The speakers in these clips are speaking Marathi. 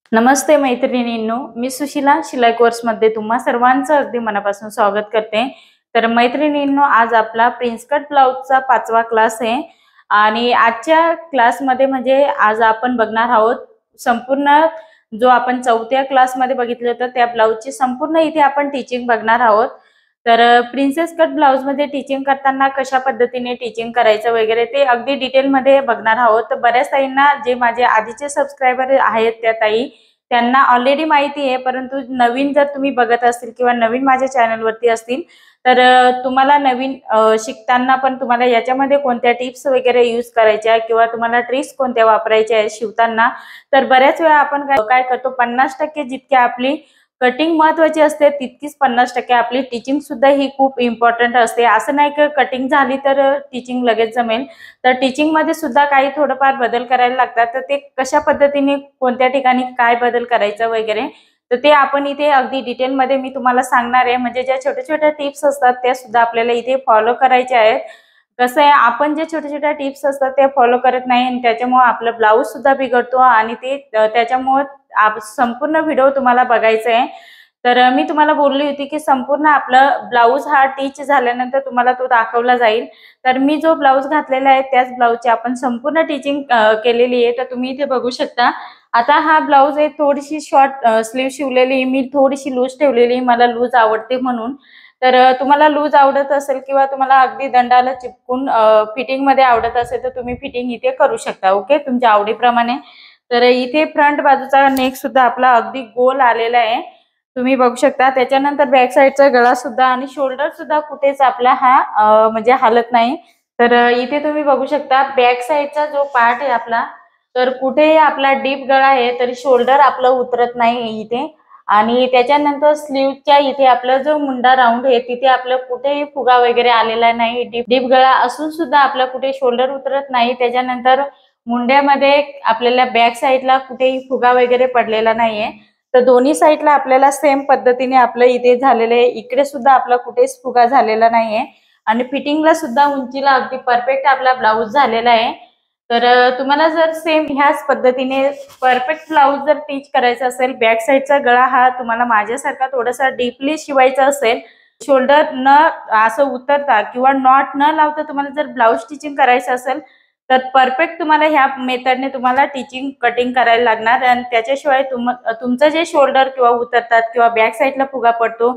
नमस्ते मैत्रिणींनो, मी सुशिला शिलाई कोर्समध्ये तुम्हा सर्वांचं अगदी मनापासून स्वागत करते। तर मैत्रिणींनो, आज आपला प्रिन्स कट ब्लाउजचा 5वा क्लास आहे आणि आजच्या क्लासमध्ये म्हणजे आज आपण बघणार आहोत संपूर्ण जो आपण 4थ्या क्लासमध्ये बघितलं होतं त्या ब्लाउजची संपूर्ण इथे आपण टीचिंग बघणार आहोत। तर प्रिन्सेस कट ब्लाउज मध्ये टीचिंग करताना कशा पद्धतीने टीचिंग करायचं वगैरे ते अगदी डिटेलमध्ये बघणार आहोत। तर बऱ्याच ताईंना जे माझे आधीचे सबस्क्रायबर आहेत त्या ताई त्यांना ऑलरेडी माहिती आहे, परंतु नवीन जर तुम्ही बघत असतील किंवा नवीन माझ्या चॅनलवरती असतील तर तुम्हाला नवीन शिकताना पण तुम्हाला याच्यामध्ये कोणत्या टिप्स वगैरे यूज करायच्या किंवा तुम्हाला ट्रिक्स कोणत्या वापरायच्या आहेत शिवताना, तर बऱ्याच वेळा आपण काय करतो 50% जितकी आपली कटिंग महत्वाची असते तितकीच 50% आपली टीचिंग सुद्धा ही खूप इम्पॉर्टंट असते। असं नाही की कटिंग झाली तर टीचिंग लगेच जमेल, तर टीचिंग मध्ये सुद्धा काही थोडंफार बदल करायला लागतात। तर ते कशा पद्धतीने कोणत्या ठिकाणी काय बदल करायचा वगैरे तर ते आपण इथे अगदी डिटेल मध्ये मी तुम्हाला सांगणार आहे। म्हणजे ज्या छोट्या छोट्या टिप्स असतात त्या सुद्धा आपल्याला इथे फॉलो करायच्या आहेत। कसं आहे, आपण जे छोट्या छोट्या टिप्स असतात ते फॉलो करत नाही आणि त्याच्यामुळे आपला ब्लाऊज सुद्धा बिघडतो आणि ते त्याच्यामुळे संपूर्ण व्हिडिओ तुम्हाला बघायचा आहे। तर मी तुम्हाला बोलली होती की संपूर्ण आपलं ब्लाऊज हा टीच झाल्यानंतर तुम्हाला तो दाखवला जाईल। तर मी जो ब्लाऊज घातलेला आहे त्याच ब्लाऊजची आपण संपूर्ण टीचिंग केलेली आहे। तर तुम्ही इथे बघू शकता। आता हा ब्लाऊज आहे, थोडीशी शॉर्ट स्लीव शिवलेली, मी थोडीशी लूज ठेवलेली, मला लूज आवडते म्हणून। तर तुम्हाला लूज आवडत असेल किंवा तुम्हाला अगदी दंडाला चिपकून फिटिंग मध्ये आवडत असेल तर तुम्ही फिटिंग इथे करू शकता, ओके, तुमच्या आवडीप्रमाणे। तर इथे फ्रंट बाजूचा नेक सुद्धा आपला अगदी गोल आलेला आहे, तुम्ही बघू शकता। त्याच्यानंतर बॅक साईडचा गळा सुद्धा आणि शोल्डर सुद्धा कुठेच आपला हा म्हणजे हालत नाही। तर इथे तुम्ही बघू शकता बॅक साईडचा जो पार्ट आहे आपला, तर कुठेही आपला डीप गळा आहे तरी शोल्डर आपलं उतरत नाही इथे। आणि त्याच्यानंतर स्लीवच्या इथे आपला जो मुंडा राऊंड आहे तिथे आपलं कुठेही फुगा वगैरे आलेला नाही, डीप गळा असून सुद्धा आपला कुठे शोल्डर उतरत नाही। त्याच्यानंतर मुंड्यामध्ये आपल्याला बॅक साईडला कुठेही फुगा वगैरे पडलेला नाहीये। तर दोन्ही साईडला आपल्याला सेम पद्धतीने आपलं इथे झालेलं आहे, इकडे सुद्धा आपला कुठेच फुगा झालेला नाहीये आणि फिटिंगला सुद्धा उंचीला अगदी परफेक्ट आपला ब्लाऊज झालेला आहे। तर तुम्हाला जर सेम ह्याच पद्धतीने परफेक्ट ब्लाऊज जर टीच करायचा असेल, बॅक साईडचा गळा हा तुम्हाला माझ्यासारखा थोडासा डीपली शिवायचा असेल, शोल्डर न असं उतरता किंवा नॉट न लावता तुम्हाला जर ब्लाऊज स्टिचिंग करायचं असेल तर परफेक्ट तुम्हाला ह्या मेथडने तुम्हाला टीचिंग कटिंग करायला लागणार। आणि त्याच्याशिवाय तुमचं जे शोल्डर किंवा उतरतात किंवा बॅक साईडला फुगा पडतो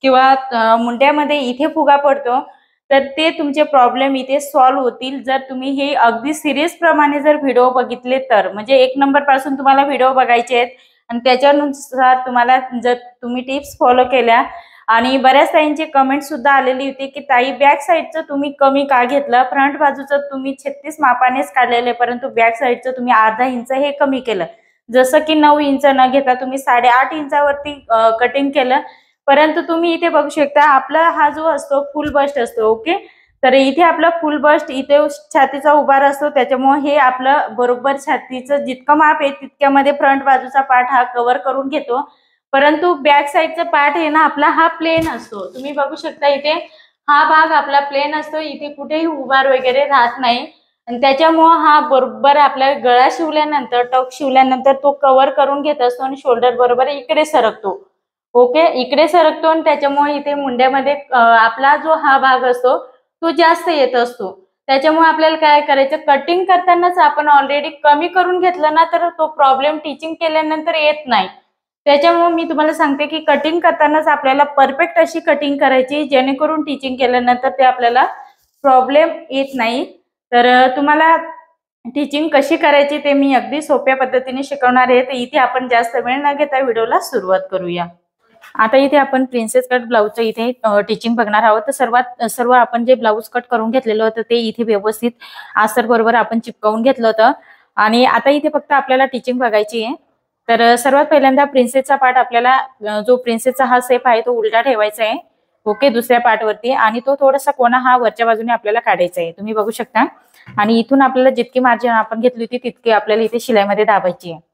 किंवा मुंड्यामध्ये इथे फुगा पडतो, तर ते तुमचे प्रॉब्लेम इथे सॉल्व्ह होतील जर तुम्ही हे अगदी सिरियस प्रमाणे जर व्हिडिओ बघितले तर। म्हणजे 1 नंबर पासून तुम्हाला व्हिडिओ बघायचे आहेत आणि त्याच्यानुसार तुम्हाला जर तुम्ही टिप्स फॉलो केल्या। आणि बऱ्याच ताईंची कमेंट सुद्धा आलेली होती की ताई बॅक साईडचं तुम्ही कमी का घेतलं, फ्रंट बाजूचं तुम्ही 36 मापानेच काढलेले परंतु बॅक साईडचं तुम्ही अर्धा इंच हे कमी केलं, जसं की 9 इंच न घेता तुम्ही 8.5 इंचावरती कटिंग केलं। परंतु तुम्ही इथे बघू शकता आपला हा जो असतो फुल बस्ट असतो, ओके, तर इथे आपला फुल बस्ट इथे छातीचा उभार असतो, त्याच्यामुळे हे आपलं बरोबर छातीचं जितकं माप आहे तितक्यामध्ये फ्रंट बाजूचा पार्ट हा कव्हर करून घेतो। परंतु बॅक साईडचा पार्ट आहे ना आपला हा प्लेन असतो, तुम्ही बघू शकता इथे हा भाग आपला प्लेन असतो, इथे कुठेही उभार वगैरे राहत नाही आणि त्याच्यामुळे हा बरोबर आपल्या गळा शिवल्यानंतर टक शिवल्यानंतर तो कव्हर करून घेत असतो आणि शोल्डर बरोबर इकडे सरकतो, ओके, इकडे सरकतो आणि त्याच्यामुळे इथे मुंड्यामध्ये आपला जो हा भाग असतो तो जास्त येत असतो। त्याच्यामुळे आपल्याला काय करायचं, कटिंग करतानाच आपण ऑलरेडी कमी करून घेतलं ना तर तो प्रॉब्लेम टीचिंग केल्यानंतर येत नाही। त्याच्यामुळे मी तुम्हाला सांगते की कटिंग करतानाच आपल्याला परफेक्ट अशी कटिंग करायची जेणेकरून टीचिंग केल्यानंतर ते आपल्याला प्रॉब्लेम येत नाही। तर तुम्हाला टीचिंग कशी करायची ते मी अगदी सोप्या पद्धतीने शिकवणार आहे। तर इथे आपण जास्त वेळ न घेता व्हिडिओला सुरुवात करूया। आता इथे आपण प्रिन्सेस कट ब्लाऊजचं इथे टीचिंग बघणार आहोत। तर सर्व आपण जे ब्लाऊज कट करून घेतलेलं होतं ते इथे व्यवस्थित अस्तर बरोबर आपण चिपकवून घेतलं होतं आणि आता इथे फक्त आपल्याला टीचिंग बघायची आहे। तर सर्वात पहिल्यांदा प्रिन्सेसचा पार्ट आपल्याला जो प्रिन्सेसचा हा शेप आहे तो उलटा ठेवायचा आहे, ओके, दुसऱ्या पार्टवरती, आणि तो थोडासा कोना हा वरच्या बाजूने आपल्याला काढायचा आहे, तुम्ही बघू शकता। आणि इथून आपल्याला जितकी मार्जिन आपण घेतली होती तितकी आपल्याला इथे शिलाईमध्ये दाबायची आहे।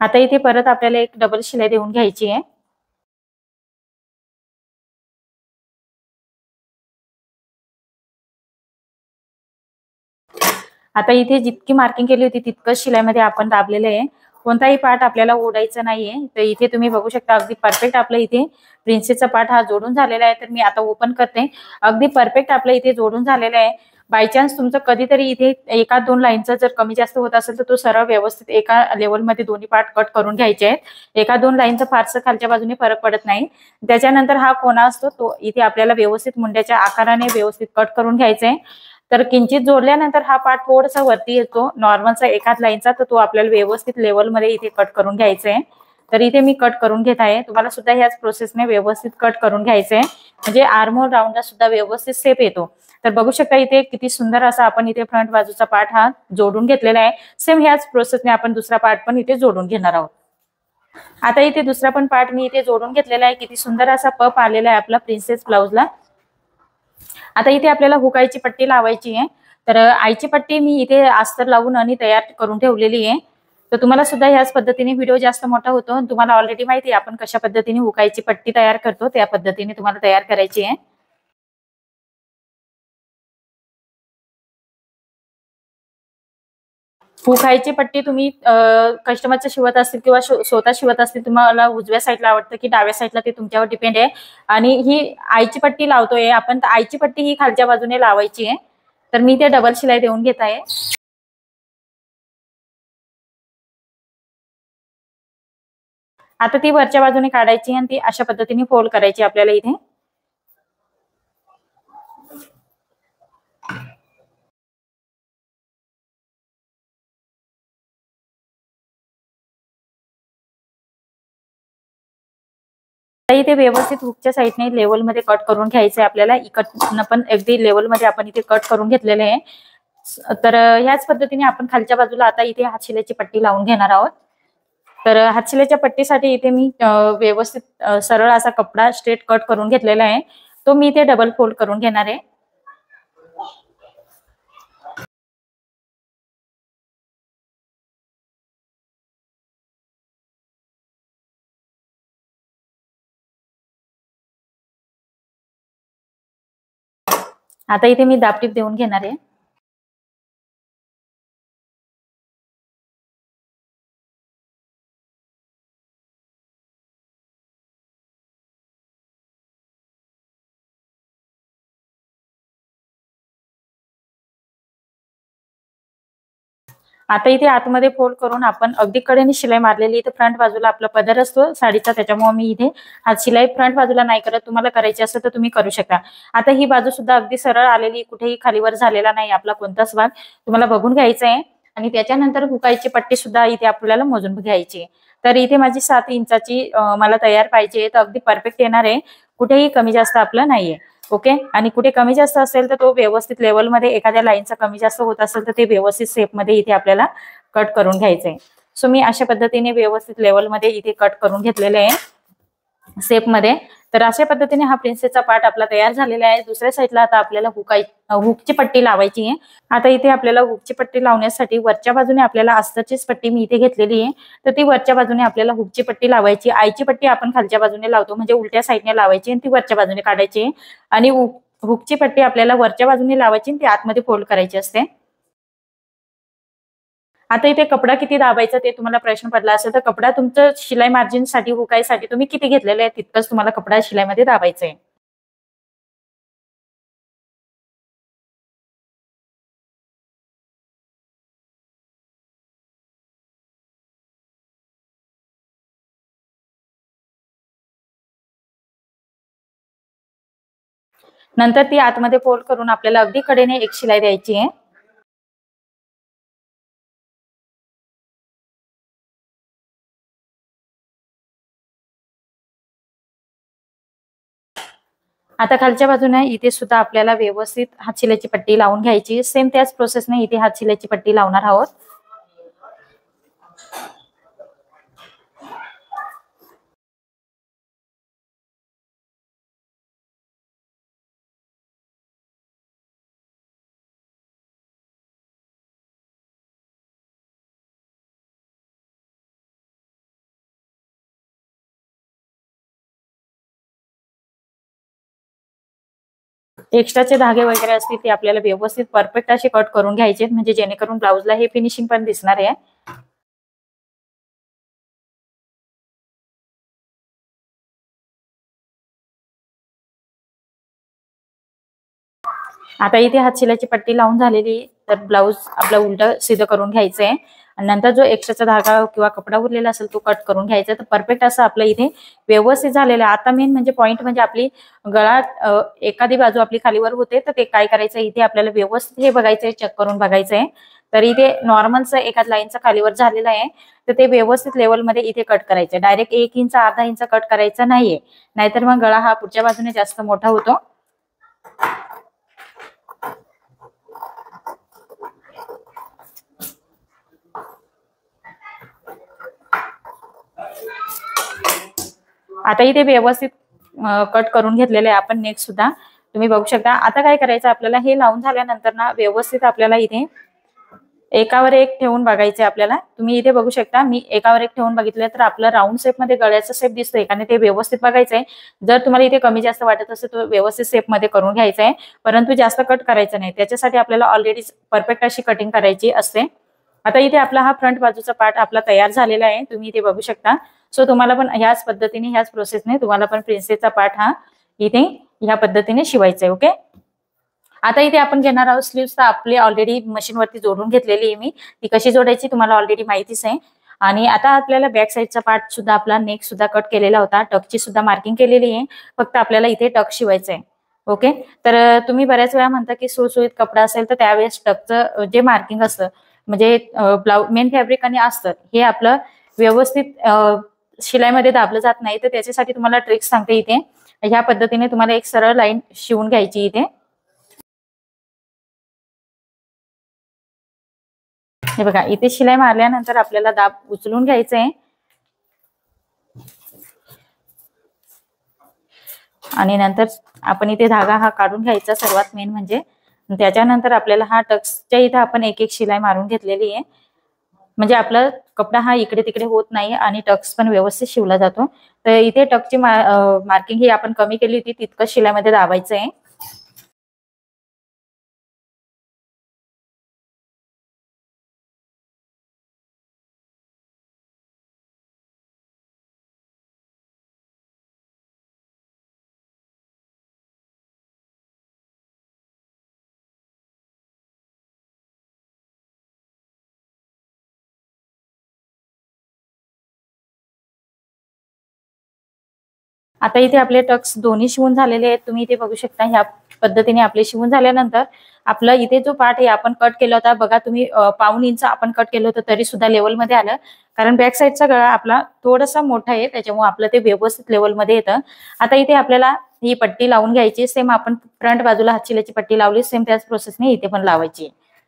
आता इथे परत आपल्याला एक डबल शिलाई देऊन घ्यायची आहे. आता इथे जितकी मार्किंग केली होती तितकंच शिलाईमध्ये आपण दाबलेलं आहे. कोणताही पार्ट आपल्याला ओढायचा नाहीये. तर इथे तुम्ही बघू शकता अगदी परफेक्ट आपलं इथे प्रिन्सेसचा पार्ट हा जोडून झालेला आहे. तर मी आता ओपन करते. अगदी परफेक्ट आपलं इथे जोडून झालेलं आहे. बाय चान्स तुमचं कधीतरी इथे एका दोन लाईनचा जर कमी जास्त होत असेल तर तो सरळ व्यवस्थित एका लेवलमध्ये दोन्ही पार्ट कट करून घ्यायचे आहेत. एका दोन लाईनचा फारसं खालच्या बाजूने फरक पडत नाही. त्याच्यानंतर हा कोना असतो तो इथे आपल्याला व्यवस्थित मुंड्याच्या आकाराने व्यवस्थित कट करून घ्यायचा आहे. तर किंचित जोडल्यानंतर हा पार्ट थोडासा वरती येतो नॉर्मलचा एकाच लाईनचा, तर तो आपल्याला व्यवस्थित लेवलमध्ये इथे कट करून घ्यायचा आहे. तर इथे मी कट करून घेत आहे. तुम्हाला सुद्धा ह्याच प्रोसेसने व्यवस्थित कट करून घ्यायचं आहे, म्हणजे आर्महोल राऊंडला सुद्धा व्यवस्थित शेप येतो. तर बघू शकता इथे किती सुंदर असा आपण इथे फ्रंट बाजूचा पार्ट हा जोडून घेतलेला आहे. सेम ह्याच प्रोसेसने आपण दुसरा पार्ट पण इथे जोडून घेणार आहोत. आता इथे दुसरा पण पार्ट मी इथे जोडून घेतलेला आहे. किती सुंदर असा पप आलेला आहे आपला प्रिन्सेस ब्लाउजला. आता इथे आपल्याला हुकायची पट्टी लावायची आहे. तर आईची पट्टी मी इथे अस्तर लावून आणि तयार करून ठेवलेली आहे. तर तुम्हाला सुद्धा ह्याच पद्धतीने व्हिडिओ जास्त मोठा होतो. तुम्हाला ऑलरेडी माहिती आहे आपण कशा पद्धतीने हुकायची पट्टी तयार करतो, त्या पद्धतीने तुम्हाला तयार करायची आहे. हुकायची पट्टी तुम्ही कस्टमरच्या शिवत असतील किंवा स्वतः शिवत असतील, तुम्हाला उजव्या साईडला आवडतं की डाव्या साईडला ते तुमच्यावर डिपेंड आहे. आणि ही आईची पट्टी लावतोय आपण, तर आईची पट्टी ही खालच्या बाजूने लावायची आहे. तर मी ते डबल शिलाई देऊन घेत आहे. आता ती वरच्या बाजूने काढायची आणि ती अशा पद्धतीने फोल्ड करायची आपल्याला इथे. इथे व्यवस्थित हुकच्या साईडने लेवलमध्ये कट करून घ्यायचंय आपल्याला. इकडनं पण अगदी लेवलमध्ये आपण इथे कट करून घेतलेले आहे. तर ह्याच पद्धतीने आपण खालच्या बाजूला आता इथे हातशिलाईची पट्टी लावून घेणार आहोत. तर हातशिलाईच्या पट्टीसाठी इथे मी व्यवस्थित सरळ असा कपडा स्ट्रेट कट करून घेतलेला आहे. तो मी इथे डबल फोल्ड करून घेणार आहे. आता इथे मी दाबटीप देऊन घेणार आहे. आता इथे आतमध्ये फोल्ड करून आपण अगदी कडेने शिलाई मारलेली. इथे फ्रंट बाजूला आपला पदर असतो साडीचा, त्याच्यामुळे मी इथे हात शिलाई फ्रंट बाजूला नाही करत. तुम्हाला करायची असेल तर तुम्ही करू शकता. आता ही बाजू सुद्धा अगदी सरळ आलेली, कुठेही खालीवर झालेला नाही आपला कोणताच भाग. तुम्हाला बघून घ्यायचा आहे. आणि त्याच्यानंतर हुकायची पट्टी सुद्धा इथे आपल्याला मोजून घ्यायची आहे. तर इथे माझी 7 इंचाची मला तयार पाहिजे, तर अगदी परफेक्ट येणार आहे. कुठेही कमी जास्त आपलं नाहीये. ओके. आणि कुठे कमी जास्त असेल तर तो व्यवस्थित लेवलमध्ये, एखाद्या लाईनचा कमी जास्त होत असेल तर ते व्यवस्थित शेपमध्ये इथे आपल्याला कट करून घ्यायचंय. सो मी अशा पद्धतीने व्यवस्थित लेवलमध्ये इथे कट करून घेतलेले आहे शेपमध्ये. तर अशा पद्धतीने हा प्रिन्सेसचा पार्ट आपला तयार झालेला आहे. दुसऱ्या साईडला आता आपल्याला हुकची पट्टी लावायची आहे. आता इथे आपल्याला हुकची पट्टी लावण्यासाठी वरच्या बाजूने आपल्याला अस्तरचीच पट्टी मी इथे घेतलेली आहे. तर ती वरच्या बाजूने आपल्याला हुकची पट्टी लावायची. आईची पट्टी आपण खालच्या बाजूने लावतो, म्हणजे उलट्या साईडने लावायची आणि ती वरच्या बाजूने काढायची. आणि हुकची पट्टी आपल्याला वरच्या बाजूने लावायची आणि ती आतमध्ये फोल्ड करायची असते. आता इथे कपडा किती दाबायचा ते तुम्हाला प्रश्न पडला असेल, तर कपडा तुमचं शिलाई मार्जिनसाठी हुकायसाठी तुम्ही किती घेतलेले आहे तितकंच तुम्हाला कपडा शिलाईमध्ये दाबायचा आहे. नंतर ती आतमध्ये फोल्ड करून आपल्याला अगदी कडेने एक शिलाई द्यायची आहे. आता खालच्या बाजूने इथे सुद्धा आपल्याला व्यवस्थित हातशिलाईची पट्टी लावून घ्यायची. सेम त्याच प्रोसेसने इथे हातशिलाईची पट्टी लावणार आहोत. एक्स्ट्राचे धागे वगैरे असतील ते आपल्याला व्यवस्थित परफेक्ट असे कट करून घ्यायचे, म्हणजे जेणेकरून ब्लाऊजला हे फिनिशिंग पण दिसणार आहे. आता इथे हात शिलाईची पट्टी लावून झालेली, तर ब्लाऊज आपला उलट सीधं करून घ्यायचं आहे आणि नंतर जो एक्स्ट्राचा धागा किंवा कपडा उरलेला असेल तो कट करून घ्यायचा. तर परफेक्ट असं आपलं इथे व्यवस्थित झालेलं आहे. आता मेन म्हणजे पॉईंट म्हणजे आपली गळा एखादी बाजू आपली खालीवर होते, तर ते काय करायचं इथे आपल्याला व्यवस्थित हे बघायचंय, चेक करून बघायचंय. तर इथे नॉर्मलचं एखाद लाईनचा खालीवर झालेला आहे, तर ते व्यवस्थित लेवलमध्ये इथे कट करायचं. डायरेक्ट 1 इंच अर्धा इंच कट करायचा नाहीये, नाहीतर मग गळा हा पुढच्या बाजूने जास्त मोठा होतो. आता इथे व्यवस्थित कट करून घेतलेले आहे आपण. नेक्स्ट सुद्धा तुम्ही बघू शकता. आता काय करायचं आपल्याला, हे लावून झाल्यानंतर ना व्यवस्थित आपल्याला इथे एकावर एक ठेवून बघायचे आपल्याला. तुम्ही इथे बघू शकता, मी एकावर एक ठेवून बघितलं तर आपलं राऊंड शेप मध्ये गळ्याचा शेप दिसतोय आणि ते व्यवस्थित बघायचंय. जर तुम्हाला इथे कमी जास्त वाटत असेल तर व्यवस्थित शेप मध्ये करून घ्यायचा आहे, परंतु जास्त कट करायचं नाही. त्याच्यासाठी आपल्याला ऑलरेडी परफेक्ट अशी कटिंग करायची असते. आता इथे आपला हा फ्रंट बाजूचा पार्ट आपला तयार झालेला आहे, तुम्ही इथे बघू शकता. सो तुम्हाला पण ह्याच पद्धतीने, ह्याच प्रोसेसने तुम्हाला पण प्रिन्सेसचा पार्ट हा इथे ह्या पद्धतीने शिवायचा आहे. ओके. आता इथे आपण घेणार आहोत स्लीव्स. तर आपली ऑलरेडी मशीनवरती जोडून घेतलेली आहे मी. ती कशी जोडायची तुम्हाला ऑलरेडी माहितीच आहे. आणि आता आपल्याला बॅक साईडचा पार्ट सुद्धा, आपला नेक सुद्धा कट केलेला होता, टकची सुद्धा मार्किंग केलेली आहे. फक्त आपल्याला इथे टक शिवायचं आहे. ओके. तर तुम्ही बऱ्याच वेळा म्हणता की सुळसुळीत कपडा असेल तर त्यावेळेस टकचं जे मार्किंग असतं, म्हणजे ब्लाऊज मेन फॅब्रिक आणि असतं, हे आपलं व्यवस्थित शिलाईमध्ये दाबलं जात नाही. तर त्याच्यासाठी तुम्हाला ट्रिक्स सांगते इथे. ह्या पद्धतीने तुम्हाला एक सरळ लाईन शिवून घ्यायची इथे. हे बघा, इथे शिलाई मारल्यानंतर आपल्याला दाब उचलून घ्यायचं आहे आणि नंतर आपण इथे धागा हा काढून घ्यायचा सर्वात मेन म्हणजे. त्याच्यानंतर आपल्याला हा टक्सच्या इथे आपण एक एक शिलाई मारून घेतलेली आहे, म्हणजे आपला कपडा हा इकडे तिकडे होत नाही आणि टक्स पण व्यवस्थित शिवला जातो. तर इथे टक्सची मार्किंग ही आपण कमी केली होती, तितकं शिलाईमध्ये दाबायचं आहे. आता इथे आपले टक्स दोन्ही शिवून झालेले आहेत, तुम्ही इथे बघू शकता. ह्या पद्धतीने आपले शिवून झाल्यानंतर आपला इथे जो पार्ट आहे आपण कट केला होता बघा तुम्ही, पाऊण इंच आपण कट केलं होतं तरी सुद्धा लेवलमध्ये आलं, कारण बॅक साईडचा गळा आपला थोडासा मोठा आहे, त्याच्यामुळे आपलं ते व्यवस्थित लेवलमध्ये येतं. आता इथे आपल्याला ही पट्टी लावून घ्यायची. सेम आपण फ्रंट बाजूला हातशिलाची पट्टी लावली, सेम त्याच प्रोसेसने इथे पण लावायची.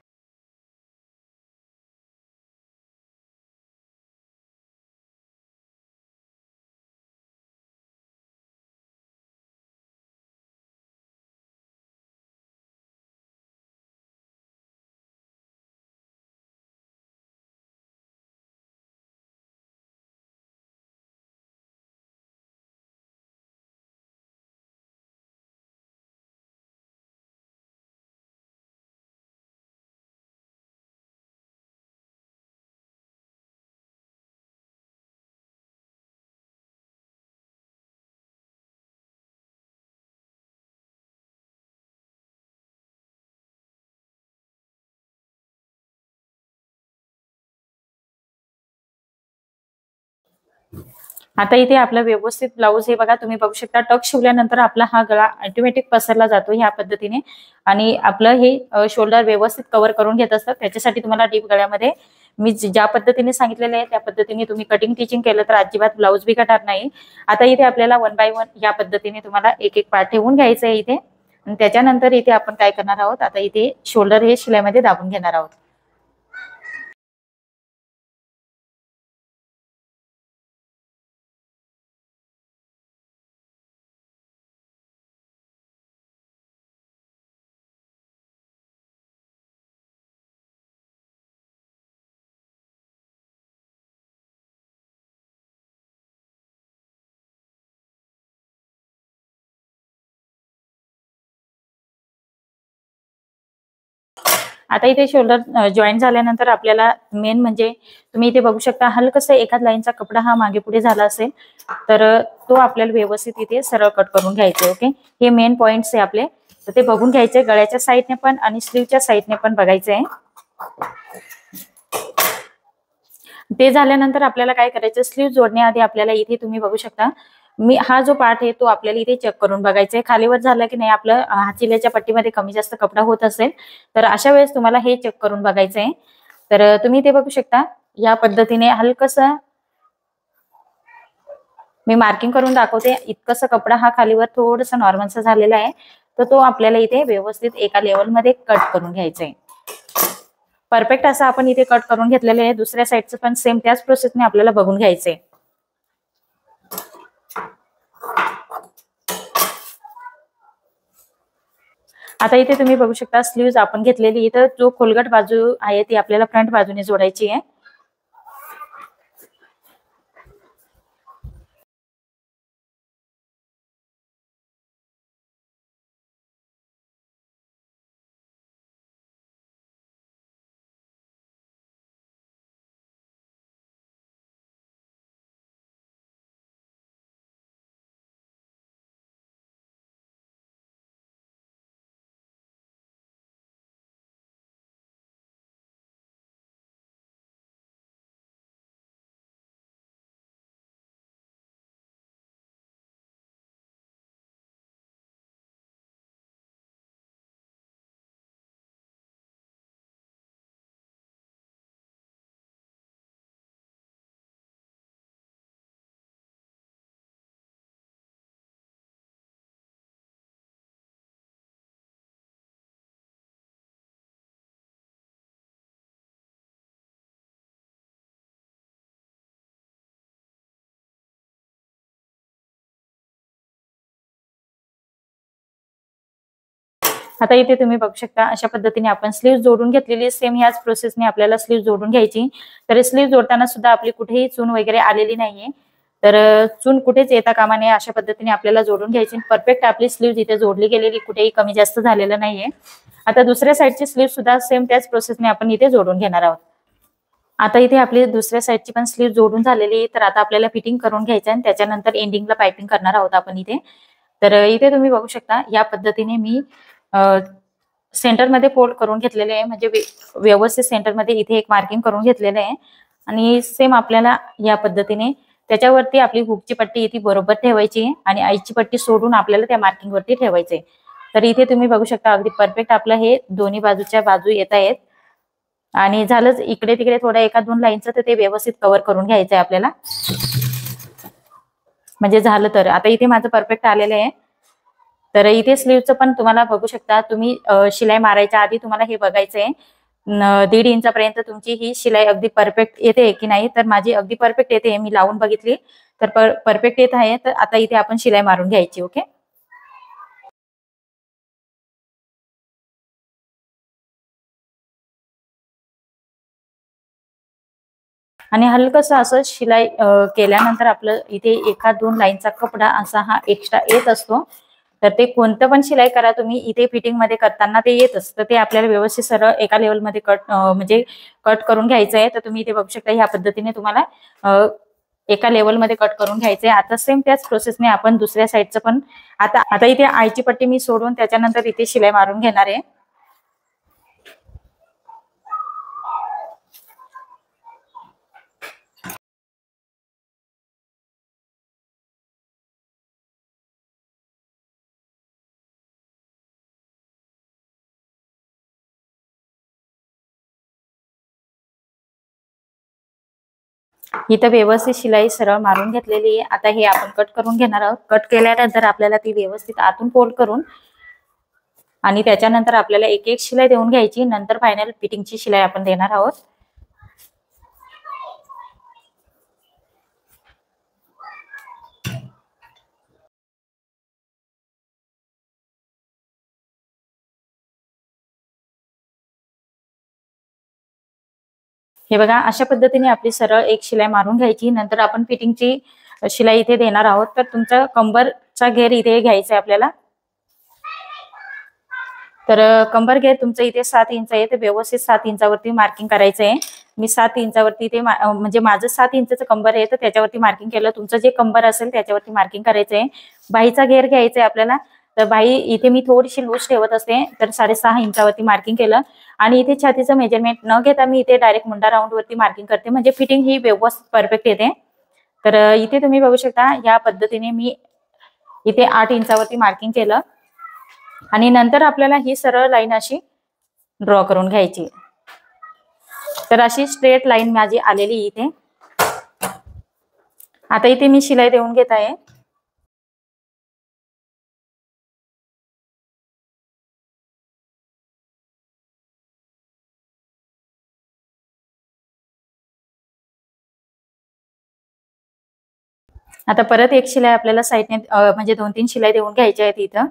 आता इथे आपला व्यवस्थित ब्लाऊज हे बघा तुम्ही बघू शकता. टक शिवल्यानंतर आपला हा गळा ऑटोमॅटिक पसरला जातो ह्या पद्धतीने आणि आपलं हे शोल्डर व्यवस्थित कव्हर करून घेत असतात. त्याच्यासाठी तुम्हाला डीप गळ्यामध्ये मी ज्या पद्धतीने सांगितलेले आहे त्या पद्धतीने तुम्ही कटिंग टिचिंग केलं तर अजिबात ब्लाऊज बिघडणार नाही. आता इथे आपल्याला 1 बाय 1 या पद्धतीने तुम्हाला एक एक पार्ट ठेवून घ्यायचं आहे इथे. आणि त्याच्यानंतर इथे आपण काय करणार आहोत, आता इथे शोल्डर हे शिलाईमध्ये दाबून घेणार आहोत. आता इथे शोल्डर जॉईन झाल्यानंतर आपल्याला मेन म्हणजे तुम्ही इथे बघू शकता हलकसं एखाद लाईनचा कपडा हा मागे पुढे झाला असेल तर तो आपल्याला व्यवस्थित इथे सरळ कट करून घ्यायचे. ओके, हे मेन पॉइंट्स आहे आपले, तर ते बघून घ्यायचे गळ्याच्या साईडने पण आणि स्लीवच्या साईडने पण बघायचे आहे. ते झाल्यानंतर आपल्याला काय करायचं, स्लीव जोडण्याआधी आपल्याला इथे तुम्ही बघू शकता मी हा जो पार्ट आहे तो आपल्याला इथे चेक करून बघायचा आहे. खालीवर झालं की नाही आपलं हातील्याच्या पट्टीमध्ये कमी जास्त कपडा होत असेल तर अशा वेळेस तुम्हाला हे चेक करून बघायचं आहे. तर तुम्ही इथे बघू शकता या पद्धतीने हलकसं मी मार्किंग करून दाखवते. इतकंसं कपडा हा खालीवर थोडंसं नॉर्मलचा झालेला आहे, तर तो आपल्याला इथे व्यवस्थित एका लेवलमध्ये कट करून घ्यायचा आहे. परफेक्ट असं आपण इथे कट करून घेतलेलं आहे. दुसऱ्या साईडचं पण सेम त्याच प्रोसेसने आपल्याला बघून घ्यायचंय. आता इथे तुम्ही बघू शकता स्लीव्ज आपण घेतलेली, इथं जो खोलगट बाजू आहे ती आपल्याला फ्रंट बाजूने जोडायची आहे. आता इथे तुम्ही बघू शकता अशा पद्धतीने आपण स्लीव्ह जोडून घेतलेली, सेम ह्याच प्रोसेसने आपल्याला स्लीव्ह जोडून घ्यायची. तर स्लीव्ह जोडताना सुद्धा आपली कुठेही चून वगैरे आलेली नाहीये, तर चून कुठेच येता कामा नये अशा पद्धतीने आपल्याला जोडून घ्यायची. परफेक्ट आपली स्लीव्ह इथे जोडली गेलेली, कुठेही कमी जास्त झालेलं नाहीये. आता दुसऱ्या साईडची स्लीव्ह सुद्धा सेम त्याच प्रोसेसने आपण इथे जोडून घेणार आहोत. आता इथे आपली दुसऱ्या साईडची पण स्लीव्ह जोडून झालेली आहे, तर आता आपल्याला फिटिंग करून घ्यायचं आणि त्याच्यानंतर एंडिंगला पाइपिंग करणार आहोत आपण इथे. तर इथे तुम्ही बघू शकता या पद्धतीने मी सेंटरमध्ये फोल्ड करून घेतलेले आहे, म्हणजे व्यवस्थित सेंटरमध्ये इथे एक मार्किंग करून घेतलेलं आहे. आणि सेम आपल्याला या पद्धतीने त्याच्यावरती आपली हुकची पट्टी इथे बरोबर ठेवायची आहे आणि आईची पट्टी सोडून आपल्याला त्या मार्किंग वरती ठेवायचे. तर इथे तुम्ही बघू शकता अगदी परफेक्ट आपलं हे दोन्ही बाजूच्या बाजू येत आहेत. आणि झालंच इकडे तिकडे थोडं एका दोन लाईनचं, तर ते व्यवस्थित कव्हर करून घ्यायचंय आपल्याला, म्हणजे झालं. तर आता इथे माझं परफेक्ट आलेलं आहे. तर इथे स्लीवचं पण तुम्हाला बघू शकता तुम्ही शिलाई मारायच्या आधी तुम्हाला हे बघायचंय 1.5 इंचापर्यंत तुमची ही शिलाई अगदी परफेक्ट येते की नाही. तर माझी अगदी परफेक्ट येते, मी लावून बघितली तर परफेक्ट येत आहे. तर आता इथे आपण शिलाई मारून घ्यायची. ओके, आणि हलकसं असं शिलाई केल्यानंतर आपलं इथे एखाद दोन लाईनचा कपडा असा हा एक्स्ट्रा येत असतो. तर ते कोणतं पण शिलाई करा तुम्ही, इथे फिटिंग मध्ये करताना ते येतच. तर ते आपल्याला व्यवस्थित सरळ एका लेवलमध्ये कट म्हणजे कट करून घ्यायचं आहे. तर तुम्ही इथे बघू शकता ह्या पद्धतीने तुम्हाला एका लेवलमध्ये कट करून घ्यायचंय. आता सेम त्याच प्रोसेसने आपण दुसऱ्या साईडचं पण आता इथे आईची पट्टी मी सोडून त्याच्यानंतर इथे शिलाई मारून घेणार आहे. इथं व्यवस्थित शिलाई सरळ मारून घेतलेली आहे. आता हे आपण कट करून घेणार आहोत. कट केल्यानंतर आपल्याला ती व्यवस्थित आतून फोल्ड करून आणि त्याच्यानंतर आपल्याला एक एक शिलाई देऊन घ्यायची. नंतर फायनल फिटिंगची शिलाई आपण देणार आहोत. हे बघा अशा पद्धतीने आपली सरळ एक शिलाई मारून घ्यायची. नंतर आपण फिटिंगची शिलाई इथे देणार आहोत. तर तुमचा कंबरचा घेर इथे घ्यायचा आहे आपल्याला. तर कंबर घेर तुमचं इथे 7 इंच आहे, तर व्यवस्थित 7 इंचावरती मार्किंग करायचं आहे. मी 7 इंचावरती ते म्हणजे माझं 7 इंचचं कंबर आहे, तर त्याच्यावरती मार्किंग केलं. तुमचं जे कंबर असेल त्याच्यावरती मार्किंग करायचं आहे. बाहीचा घेर घ्यायचा आहे आपल्याला. तर बाही इथे मी थोडीशी लूज ठेवत असते, तर 6.5 इंचावरती मार्किंग केलं. आणि इथे छातीचं मेजरमेंट न घेता मी इथे डायरेक्ट मुंडा राऊंडवरती मार्किंग करते, म्हणजे फिटिंग ही व्यवस्थित परफेक्ट येते. तर इथे तुम्ही बघू शकता या पद्धतीने मी इथे 8 इंचावरती मार्किंग केलं. आणि नंतर आपल्याला ही सरळ लाईन अशी ड्रॉ करून घ्यायची. तर अशी स्ट्रेट लाईन माझी आलेली इथे. आता इथे मी शिलाई देऊन घेत आहे. आता परत एक शिलाई आपल्याला साईडने म्हणजे 2-3 शिलाई देऊन घ्यायच्या आहेत इथं.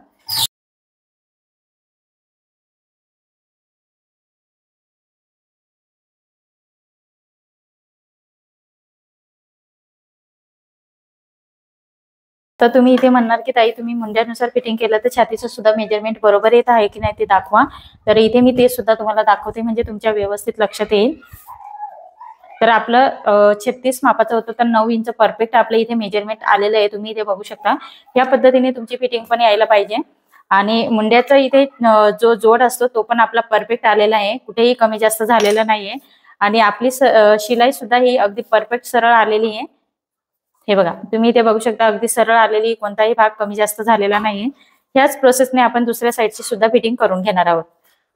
तर तुम्ही इथे म्हणणार की ताई तुम्ही मुंड्यानुसार फिटिंग केलं तर छातीचं सुद्धा मेजरमेंट बरोबर येत आहे की नाही ते दाखवा. तर इथे मी ते सुद्धा तुम्हाला दाखवते, म्हणजे तुमच्या व्यवस्थित लक्षात येईल. तर आपलं 36 मापाचं होतं, तर 9 इंच परफेक्ट आपलं इथे मेजरमेंट आलेलं आहे. तुम्ही इथे बघू शकता. या पद्धतीने तुमची फिटिंग पण यायला पाहिजे. आणि मुंड्याचा इथे जो जोड असतो तो पण आपला परफेक्ट आलेला आहे, कुठेही कमी जास्त झालेला नाहीये. आणि आपली शिलाई सुद्धा ही अगदी परफेक्ट सरळ आलेली आहे. हे बघा, तुम्ही इथे बघू शकता अगदी सरळ आलेली, कोणताही भाग कमी जास्त झालेला नाहीये. ह्याच प्रोसेसने आपण दुसऱ्या साईडची सुद्धा फिटिंग करून घेणार आहोत.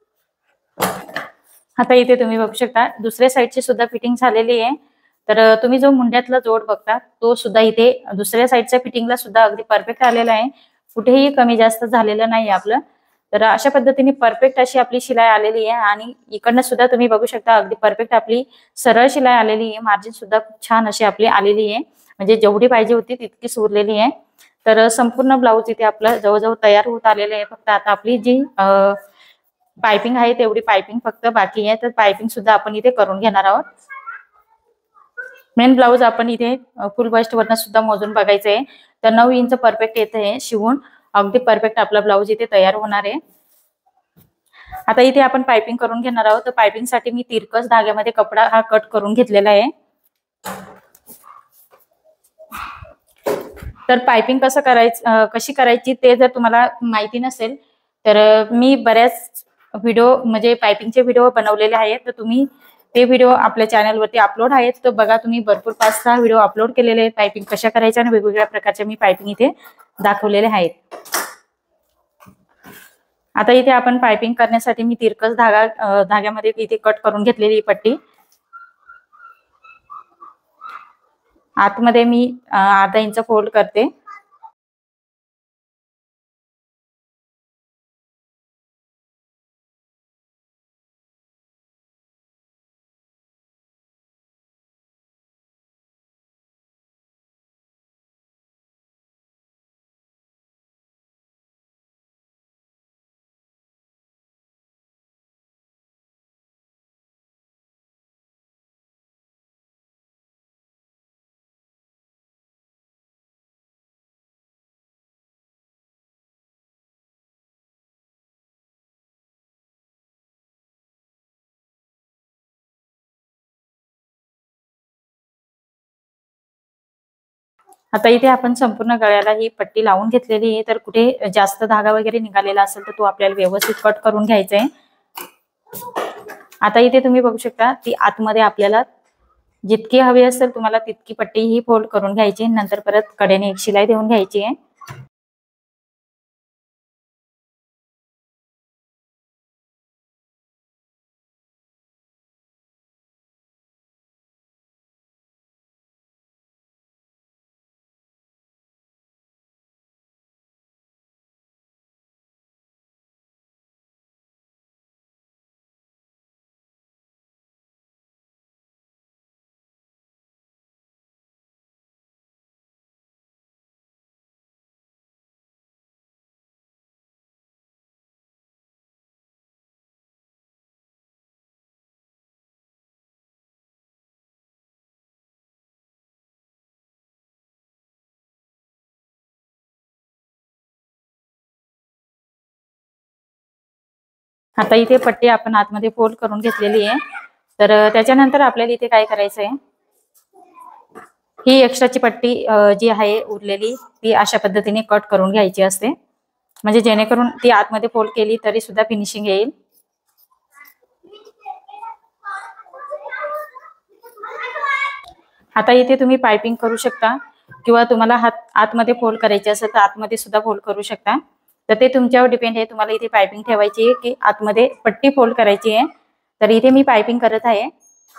आता इथे तुम्ही बघू शकता दुसऱ्या साईडची सुद्धा फिटिंग झालेली आहे. तर तुम्ही जो मुंड्यातला जोड बघता तो सुद्धा इथे दुसऱ्या साईडच्या फिटिंगला सुद्धा अगदी परफेक्ट आलेला आहे, कुठेही कमी जास्त झालेलं नाही आपलं. तर अशा पद्धतीने परफेक्ट अशी आपली शिलाई आलेली आहे. आणि इकडनं सुद्धा तुम्ही बघू शकता अगदी परफेक्ट आपली सरळ शिलाई आलेली आहे. मार्जिन सुद्धा खूप छान अशी आपली आलेली आहे, म्हणजे जेवढी पाहिजे होती तितकीच उरलेली आहे. तर संपूर्ण ब्लाऊज इथे आपलं जवळजवळ तयार होत आलेलं आहे. फक्त आता आपली जी पायपिंग आहे तेवढी पायपिंग फक्त बाकी आहे, तर पायपिंग सुद्धा आपण इथे करून घेणार आहोत. मेन ब्लाऊज आपण इथे फुल बस्ट वरनं सुद्धा मोजून बघायचं आहे. तर 9 इंच परफेक्ट येत आहे शिवून, अगदी परफेक्ट आपला ब्लाऊज इथे तयार होणार आहे. आता इथे आपण पायपिंग करून घेणार आहोत. तर पायपिंगसाठी मी तिरकस धाग्यामध्ये कपडा हा कट करून घेतलेला आहे. तर पायपिंग कशी करायची ते जर तुम्हाला माहिती नसेल तर मी बऱ्याच व्हिडिओ म्हणजे पायपिंगचे व्हिडिओ बनवलेले आहेत, तर तुम्ही ते व्हिडिओ आपल्या चॅनलवरती अपलोड आहेत. तर बघा, तुम्ही भरपूर 5-6 व्हिडिओ अपलोड केलेले आहेत पायपिंग कशा करायच्या, आणि वेगवेगळ्या प्रकारच्या मी पायपिंग इथे दाखवलेले आहेत. आता इथे आपण पायपिंग करण्यासाठी मी तिरकस धाग्यामध्ये इथे कट करून घेतलेली पट्टी. आतमध्ये मी अर्धा इंच फोल्ड करते. आता इथे आपण संपूर्ण गळ्याला ही पट्टी लावून घेतलेली आहे. तर कुठे जास्त धागा वगैरे निघालेला असेल तर तो आपल्याला व्यवस्थित कट करून घ्यायचा आहे. आता इथे तुम्ही बघू शकता ती आतमध्ये आपल्याला जितकी हवी असेल तुम्हाला तितकी पट्टी ही फोल्ड करून घ्यायची, नंतर परत कडेने एक शिलाई देऊन घ्यायची आहे. आता इथे पट्टी आपण आतमध्ये फोल्ड करून घेतलेली आहे। तर त्याच्यानंतर आपल्याला इथे काय करायचं आहे, ही एक्स्ट्राची पट्टी जी आहे उरलेली ती अशा पद्धतीने कट करून घ्यायची असते, म्हणजे जेणेकरून ती आतमध्ये फोल्ड केली तरी सुद्धा फिनिशिंग येईल। आता इथे तुम्ही पाइपिंग करू शकता किंवा तुम्हाला आतमध्ये फोल्ड करायचे असेल तर आतमध्ये सुद्धा फोल्ड करू शकता। तर ते तुमच्यावर डिपेंड आहे, तुम्हाला इथे पाइपिंग ठेवायची आहे की आतमध्ये पट्टी फोल्ड करायची आहे। तर इथे मी पाइपिंग करत आहे।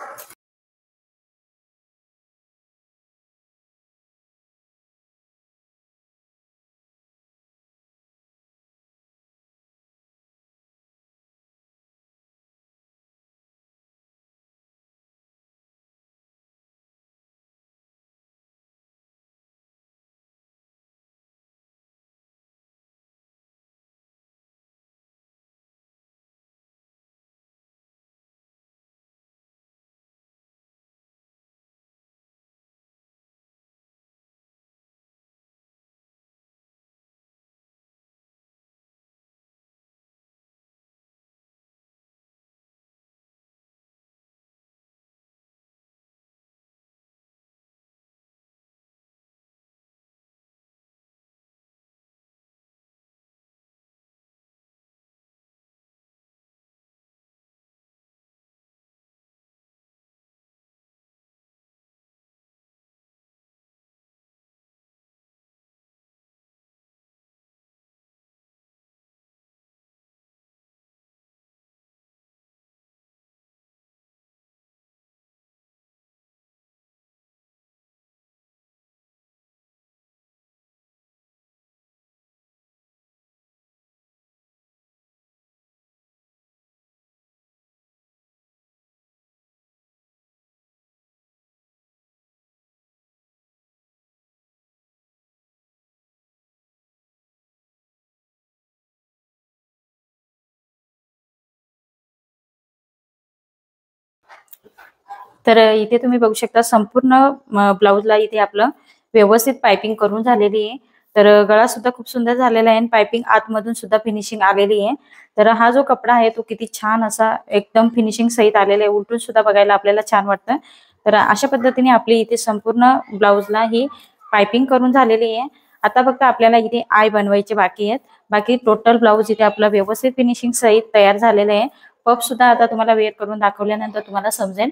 तर इथे तुम्ही बघू शकता संपूर्ण ब्लाउजला इथे आपलं व्यवस्थित पाइपिंग करून झालेली आहे। तर गळा सुद्धा खूप सुंदर झालेला आहे आणि पाइपिंग आतमधून सुद्धा फिनिशिंग आलेली आहे। तर हा जो कपडा आहे तो किती छान असा एकदम फिनिशिंग सहित आलेला आहे, उलटून सुद्धा बघायला आपल्याला छान वाटतं। तर अशा पद्धतीने आपली इथे संपूर्ण ब्लाउजला ही पाइपिंग करून झालेली आहे। आता फक्त आपल्याला इथे आय बनवायचे बाकी आहेत। बाकी टोटल ब्लाउज इथे आपला व्यवस्थित फिनिशिंग सहित तयार झालेलं आहे। पफ सुद्धा आता तुम्हाला वेअर करून दाखवल्यानंतर तुम्हाला समजेल।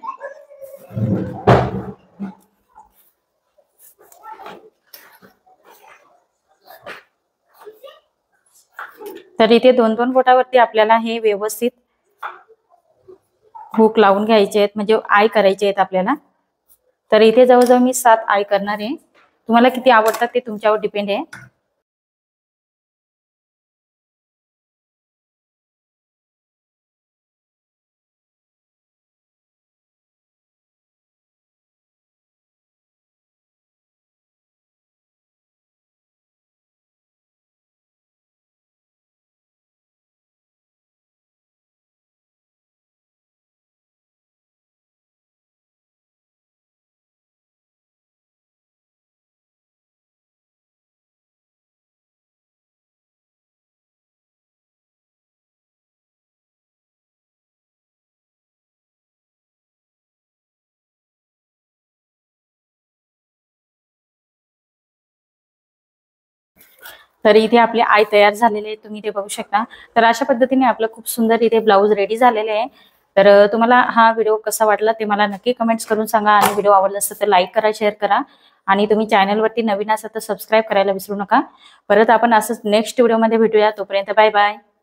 तर इथे 2-2 बोटावरती आपल्याला हे व्यवस्थित हुक लावून घ्यायचे आहेत, म्हणजे आय करायचे आहेत आपल्याला। तर इथे जवळजवळ मी 7 आय करणार आहे, तुम्हाला किती आवडतात ते तुमच्यावर डिपेंड आहे। तर इथे आपले आय तयार झालेले आहेत, तुम्ही इथे बघू शकता। तर अशा पद्धतीने आपलं खूप सुंदर इथे ब्लाउज रेडी झालेले आहे। तर तुम्हाला हा व्हिडिओ कसा वाटला ते मला नक्की कमेंट्स करून सांगा आणि व्हिडिओ आवडला असेल तर लाईक करा, शेअर करा आणि तुम्ही चॅनलवरती नवीन असाल तर सबस्क्राईब करायला विसरू नका। परत आपण असंच नेक्स्ट व्हिडिओमध्ये भेटूया, तोपर्यंत बाय बाय।